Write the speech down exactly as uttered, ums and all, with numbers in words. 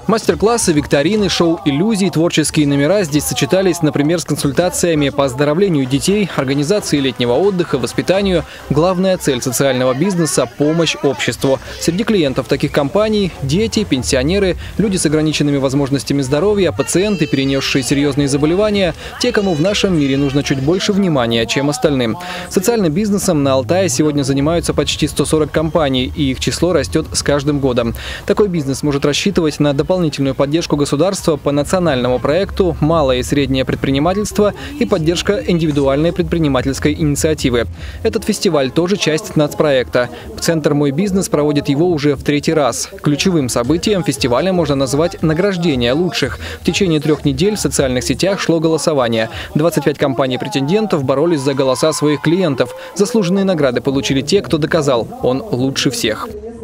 Мастер-классы, викторины, шоу иллюзий, творческие номера здесь сочетались, например, с консультациями по оздоровлению детей, организации летнего отдыха, воспитанию. Главная цель социального бизнеса – помощь обществу. Среди клиентов таких компаний – дети, пенсионеры, люди с ограниченными возможностями здоровья, пациенты, перенесшие серьезные заболевания, те, кому в нашем мире нужно чуть больше внимания, чем остальным. Социальным бизнесом на Алтае сегодня занимаются почти сто сорок компаний, и их число растет с каждым годом. Такой бизнес может рассчитывать на дополнительную дополнительную поддержку государства по национальному проекту «Малое и среднее предпринимательство» и поддержка индивидуальной предпринимательской инициативы. Этот фестиваль тоже часть нацпроекта. Центр «Мой бизнес» проводит его уже в третий раз. Ключевым событием фестиваля можно назвать награждение лучших. В течение трех недель в социальных сетях шло голосование. двадцать пять компаний-претендентов боролись за голоса своих клиентов. Заслуженные награды получили те, кто доказал – он лучше всех.